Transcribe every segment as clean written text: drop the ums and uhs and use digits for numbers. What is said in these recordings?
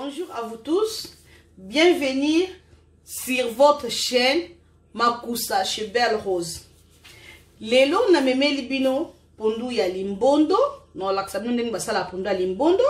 Bonjour à vous tous, bienvenue sur votre chaîne Makusa chez Belle Rose. Lelo na meme libino pondu ya limbondo, no laksabino ndenge basala pondu ya limbondo.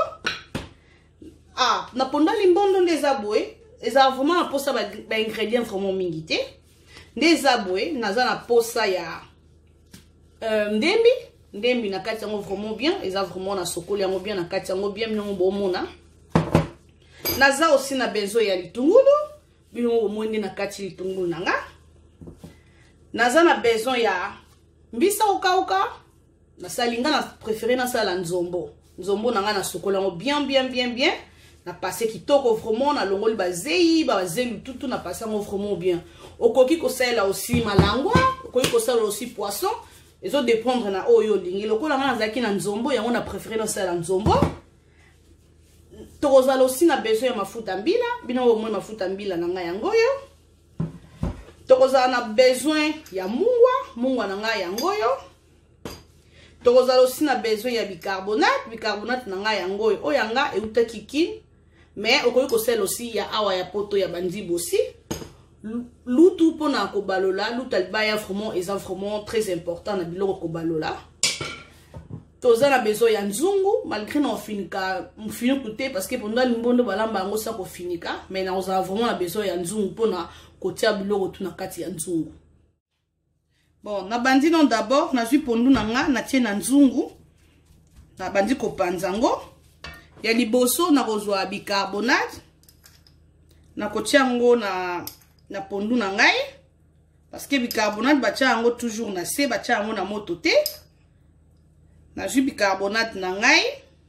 Na pondu ya limbondo ndeza boye, eza vraiment na posa ba ingrédients vraiment mingi te. Ndeza boye naza na posa ya ndembi na kati yango vraiment bien, eza vraiment na sokoli yango bien na kati yango bien minongo bomona. Naza aussi na besoin ya litungulu, bilongo mwende na kati litungulu nanga. Naza na besoin ya mbisa ukauka, na salinga na préféré na sala nzombo. Nzombo nanga na sokoli yango bien. Na passé kitoko vraiment na longoli bazei, bazelu tutu na passé yango vraiment bien. Okoki ko sala aussi malangwa, okoki ko sala aussi poisson. Les autres dépendre na oyo lingi. Lokola nga nazaki na nzombo, yango na préféré na sala nzombo. Tokozala aussi na besoin ya mafuta mbila, bino au moins mafuta mbila nanga yangoyo. Tokozala na besoin ya mungwa nanga yangoyo. Tokozala aussi na besoin ya bicarbonate nanga yangoyo. Oyanga euta kiki, mais okoki kosala aussi ya awa ya poto ya bandibo aussi. Lutu pona kobalola, lutu albaya vraiment eza vraiment très important na biloko kobalola. Toza na besoin ya nzungu, malgré na ofinika mfini parce que pendant limbondo balamba yango sa ko finika, mais na oza vraiment na besoin ya nzungu pona kotia biloko tu na kati ya nzungu. Bon, na bandi non d'abord, na zui pondu nanga na tie na nzungu. Na bandi ko panzango. Ya liboso na kozwa bicarbonate. Na kotia ngo na pondu na ngai, parce que bicarbonate batia yango toujours na se, batia yango na moto te. Na jus bicarbonate na ngai,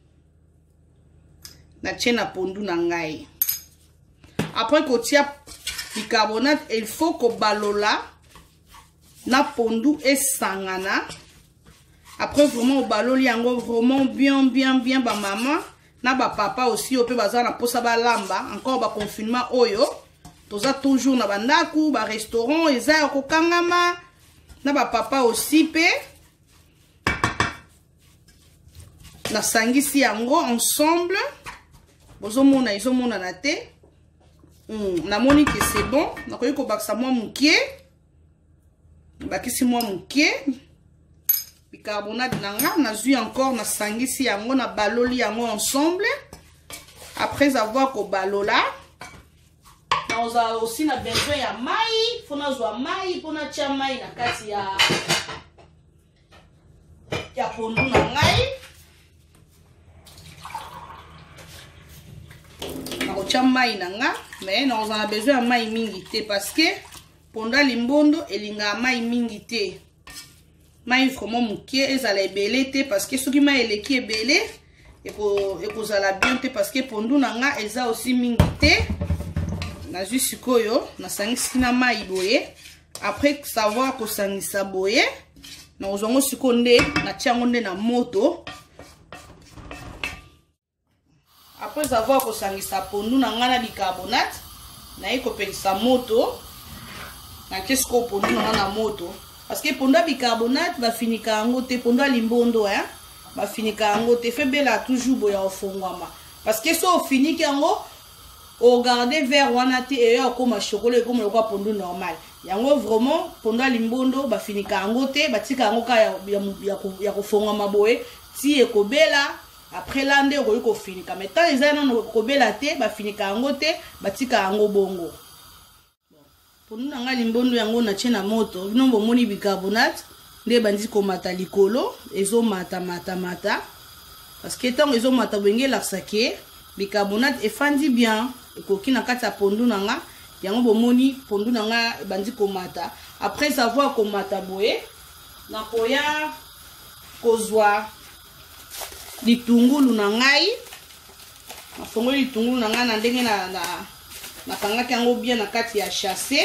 na tie na pondu na ngai. Après kotia bicarbonate, il faut ko balola na pondu esangana. Après vraiment baloli yango vraiment bien ba maman na ba papa aussi ope baza na posa ba lamba, encore ba confinement oyo. Toza toujours na bandaku, ba restaurant, eza ko kangama, na ba papa aussi pe. Na sangisi yango ensemble. Bozomona izomona na te. Na moni que c'est bon. Na koyi ko baksa mwa mukie. Bakisi mwa mukie. Bicarbonate nanga, na zui encore na sangisi yango na baloli yango ensemble. Après avoir ko balola, on a aussi na besoin ya mai, fona zwa mai, pona tia mai na kati ya pondu na ngai. Na kotia mai na nga, mais on a besoin ya mai mingi te parce que ponda limbondo elinga mai mingi te. Mai vraiment mukie ezala ebele te parce que soki mai eleki ebele ekozala bien te parce que pondu na nga eza aussi mingi te. Na jus sikoyo na sangisi na mai boye. Après savoir ko sangisa boye, na ozongo sikonde na tiango nde na moto. Après avoir ko sangisa pondu na nga na bicarbonate, na iko pelisa moto. Na kesko pondu na moto parce que pondu bicarbonate ba finika yango te, pondu limbondo ba finika yango te, febela toujours boya ofongwama parce que so finiki yango o garder vers wana te et comme chocolat comme le quoi pondu normal. Yango vraiment pondu limbondo ba finika yango te, batika yango ka ya kofonga maboye ti ekobela après lande ko finika. Mais tant les ana no kobela te ba finika yango te, batika yango bongo. Pondu nanga limbondo yango na tie na moto, nombo moni bicarbonate nde bandi ko mata likolo, ezo mata parce que tant ezo mata benge la saké bicarbonate efandi bien. Ekoki na kati ya pondu nanga yango bomoni pondu nanga bandi komata. Après savoir komata boye, na koya kozwa litungulu na ngai, na fongo litungulu na ngai na ndenge na kangaki yango bien na kati ya chassé.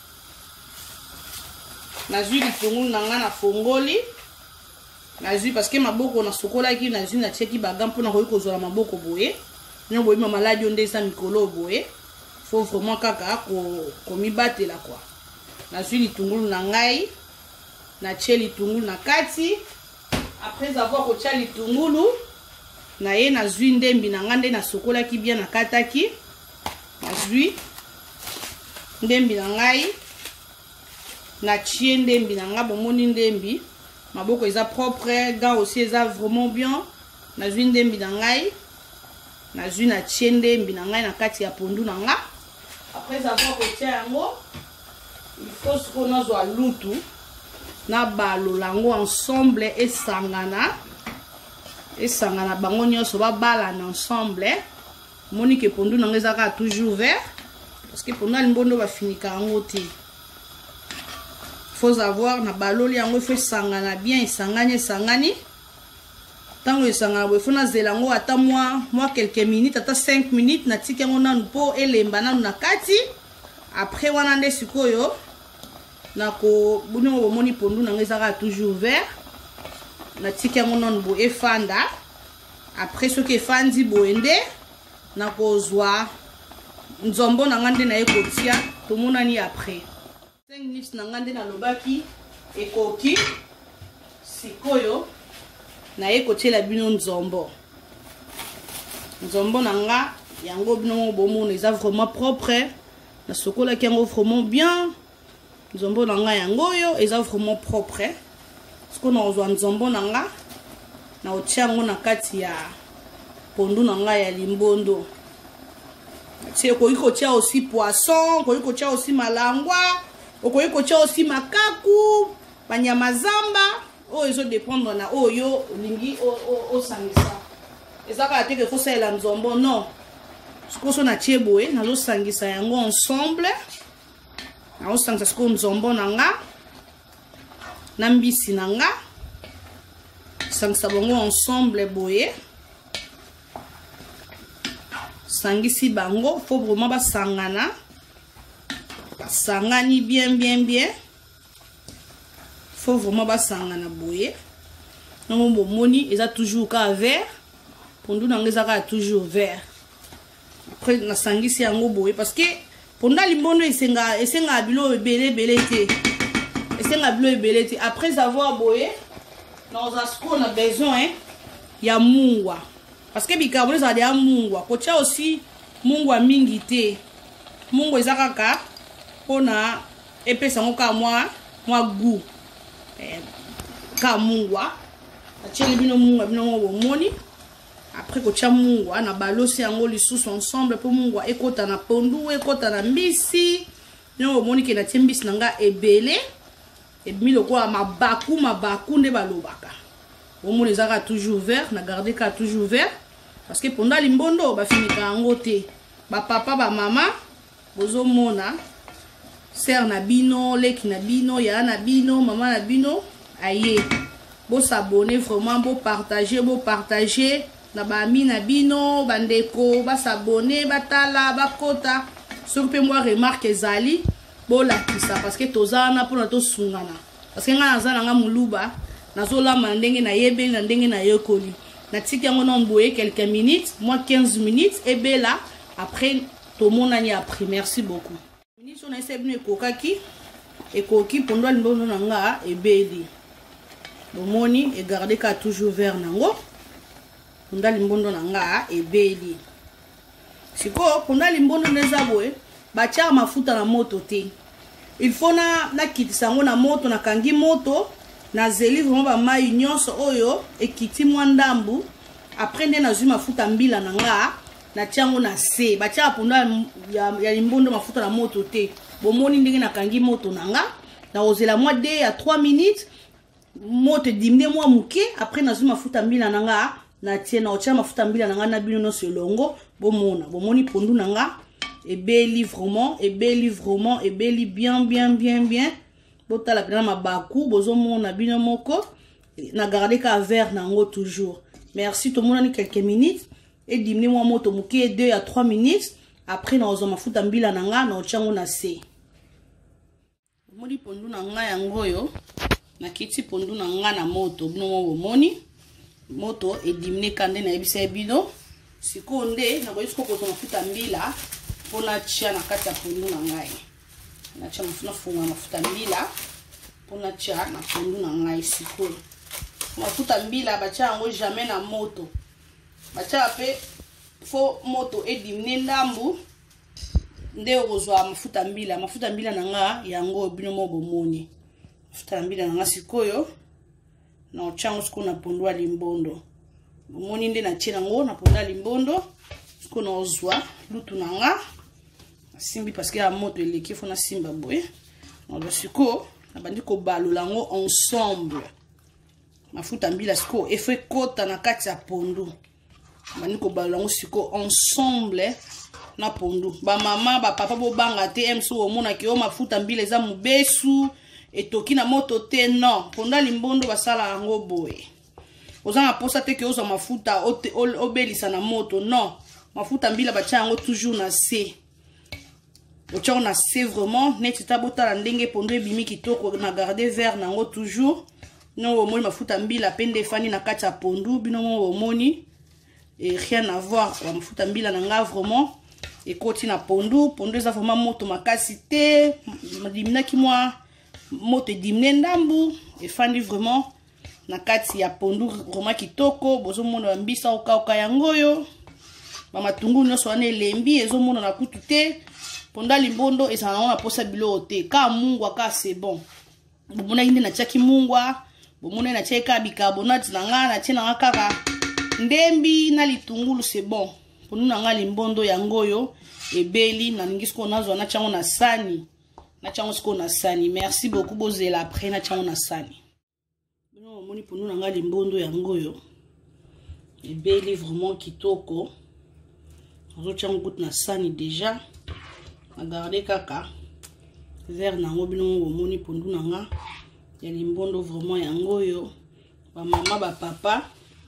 Na zui litungulu na ngai na fongoli, na zui parce que maboko na sokola ki na zui na tieki bagam pona koyi kozwa maboko boye. Non boye maladi onde sa mikolo boye, faut vraiment kaka ko mibatela quoi. Na zui litungulu na ngai, na tie litungulu na kati. Après avoir kotia litungulu, na ye nazwi ndembi na nga nde nasokolaki bien nakataki nazwi ndembi na ngai natie ndembi na nga bomoni ndembi maboko eza propre gant aussi eza vraiment bien nazwi ndembi na ngai nazwi natie ndembi na ngai na kati ya pondu na nga après avoir kotia yango il faut sikoyo nazwa lutu na balola yango ensemble esangana bango nyonso babalana ensemble moni ke pondu na nga ezaka toujours vert parce que pondu alimbondo bafinika yango te faut avoir na baloli yango il faut esangana bien esangani tango esangana boye faut nazela yango ata moi quelques minutes ata 5 minutes natiki yango nanu mpo elemba nanu na kati après wana nde sikoyo nako bongo bomoni pondu na nga ezaka toujours vert natiki yango nanu boye efanda après soki efandi boye nde nakozwa nzombo na nga nde naye kotia tomonani après 5 minutes na nga nde nalobaki ekoki sikoyo naye kotiela bino nzombo na nga yango bino bomona eza vraiment propre nasokolaki yango vraiment bien nzombo na nga yango oyo eza vraiment propre siko nakozwa nzombo na nga naotia yango na kati ya pondu na nga ya limbondo okoki kotia aussi poisson okoki kotia aussi malangwa okoki kotia aussi makaku banyama zamba oyo ezo dépendre na oyo olingi osangisa ezaka te ke kosalela nzombo non sikoyo so natie boye nazosangisa yango ensemble naosangisa sikoyo nzombo na nga na mbisi na nga sangisa bango ensemble boye sangisi bango faut vraiment basangana basangani bien faut vraiment basangana boye non bomoni eza toujours ka vert pondu na nga ezaka toujours vert après nasangisi yango boye parce que pondu limbondo esenga bilo ebele te esenga bilo ebele te après avoir boye dans asko on a besoin ya mungwa parce que bikabolo ça dia mungwa kocha aussi mungwa mingi te mungwa ezaka pona epesa ngoka moi goût ka mungwa acheli bino mungwa bino bomoni après kocha mungwa na balosi yango lisusu ensemble pour mungwa ekota na pondu ekota na mbisi bino bomoni ke na timbisi nanga ebele ebimi lokola mabaku nde balobaka bomoni ezaka toujours vert na garder ka toujours vert parce que ponda limbondo bafinika yango te bapapa bamama bozomona ser na bino leki na bino yaya na bino mama na bino aye bosabone vraiment bopartage na bami na bino bandeko basabone batala bakota soki mpe mwa remarque ezali bolakisa parce que tozana mpona tosungana parce que nga naza nanga muluba nazolama ndenge nayebeli na ndenge nayekoli natiki yango na mboye quelques minutes moi 15 minutes ebela après tomonani après merci beaucoup minutes on essaie bino ekoki pondo limbondo nanga ebeli bomoni et garder ka toujours vert nango pondo limbondo nanga ebeli siko pondo limbondo neza boye batia mafuta na moto te il faut na kitisa yango na moto na kangi moto na zeli vraiment ba mai nyonso oyo ekiti mwa ndambu après nde nazwi mafuta mbila na nga na tiango na se batia pondo ya limbondo mafuta na moto te bomoni ndenge na kangi moto na nga na ozela mwa 2 à 3 minutes moto dimne mwa muke après nazwi mafuta mbila na nga na tie na otia mafuta mbila na nga na bino no selongo bomoni pondu na nga ebeli vraiment ebeli bien botala pena mabaku bozomona bino moko na garder ka vert nango toujours merci tout le monde quelques minutes et dimne mwa moto muke 2 à 3 minutes après na ozo mafuta mbila na nga na ochango na se moni pondu na nga yango yo na kiti pondu na nga na moto bino bomoni moto edimne kande na ebisa bino sikonde na koyisiko ko mafuta mbila pona chia na kati ya pondu na ngai na chia funga mafuta mbila pona chia na pondu na ngai sikoyo mafuta mbila bacha yango jamais na moto bacha pe fo moto edimne ndambu nde ozwa mafuta mbila nanga yango bino mo bomoni mafuta mbila nanga sikoyo na ochango siko na pondwa limbondo bomoni nde na tia nango na ponda limbondo siko na ozwa lutu nanga simbi parce que la moto eleki fona simba boye na siko na bandi ko balola ngo ensemble mafuta mbila siko efe kota na kati ya pondu bandi ko balola ngo siko ensemble na pondu ba mama ba papa bo banga te mso omona ki o mafuta mbila eza mubesu etoki na moto te non ponda limbondo basala yango boye ozanga posa te ke ozo mafuta obelisa na moto non mafuta mbila bacha yango toujours na se on a c'est vraiment net tabota la ndenge pondo ebimi kitoko na garder vert nango toujours non omoni mafuta mbila pende fani na kati ya pondu bino mo omoni et rien à voir la mafuta mbila nanga vraiment et koti na pondu eza vraiment moto makasi te dimina ki moi moto dimne ndambu et fani vraiment na kati ya pondu vraiment kitoko bozo mona mbisa oka yangoyo ba matungu nyonso wana elembi ezo mona na kutu te ponda limbondo ezana na posa bilo te ka mungwa ka c'est bon bomona inde na chaki mungwa bomona na cheka bicarbonate na nga na tina kaka ndembi na litungulu c'est bon ponuna nga limbondo yangoyo ebeli na ningisko nazo na chango na sani na chango sko na sani merci beaucoup bozela après na chango na sani bono moni ponuna nga limbondo yangoyo ebeli vraiment kitoko nazo chango gut na sani déjà garder kaka vert nango bino omoni pondu nanga ya limbondo vraiment yango yo ba mama ba papa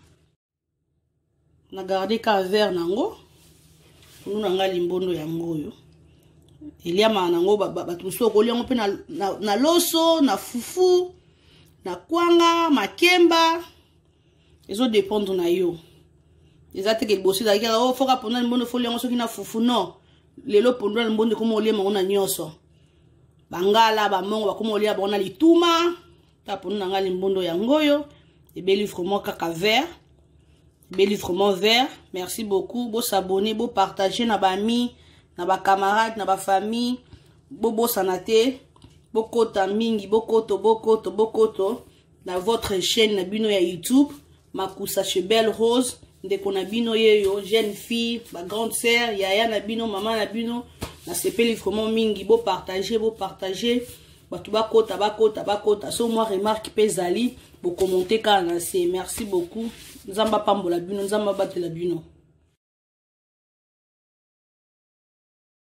na garder ka vert nango pondu nanga limbondo yango yo eliama nango batuso ko liango pe na loso na fufu na kwanga makemba ezo dépendre na yo ezate ke bosi da kala o foka pondu limbondo fo liango soki na fufu non lelo pondwa mbonde komo olia mangona nyonso bangala bamongo bakomo olia bona lituma ta pondwa ngali mbondo yangoyo ebeli vraiment kaka vert ebeli vraiment vert merci beaucoup bo s'abonner bo partager na ba amis na ba camarades na ba famille bo sanate bo kota mingi bo koto na votre chaîne na bino ya YouTube Makusa chez Belle Rose ndeko na bino yeyo jeune fille ba grande sœur yaya na bino maman na bino na sepeli vraiment mingi bo partager batu bakota so moi remarque pezali bo commenter kana c'est merci beaucoup nzamba pambola bino nzamba batela bino.